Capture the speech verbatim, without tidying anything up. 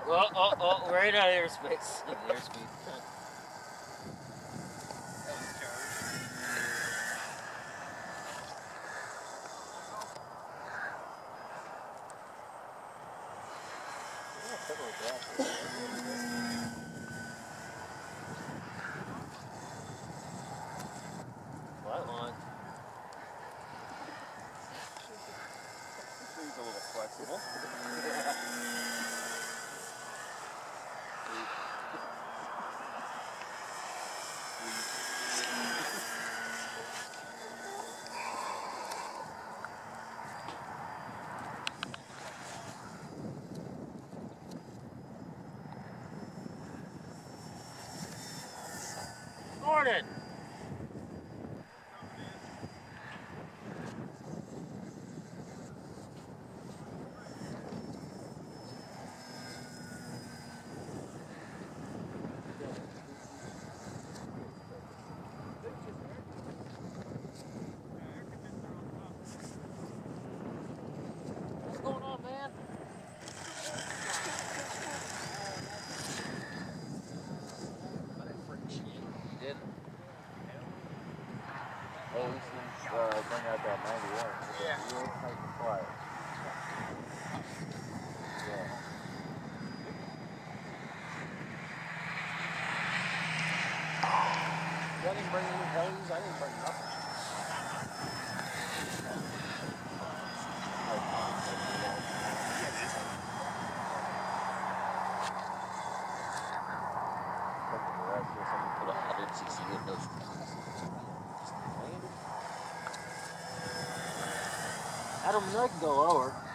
Oh, oh, oh, right out of airspace. Airspeed. Flat line. He's a little flexible. Morning. What's going on, man? You did? Oh, we should uh, bring out that ninety-one. Yeah. Real tight and quiet. Yeah. I didn't bring any helis. I didn't bring nothing. Put a hundred sixty in those. I don't know, I can go lower.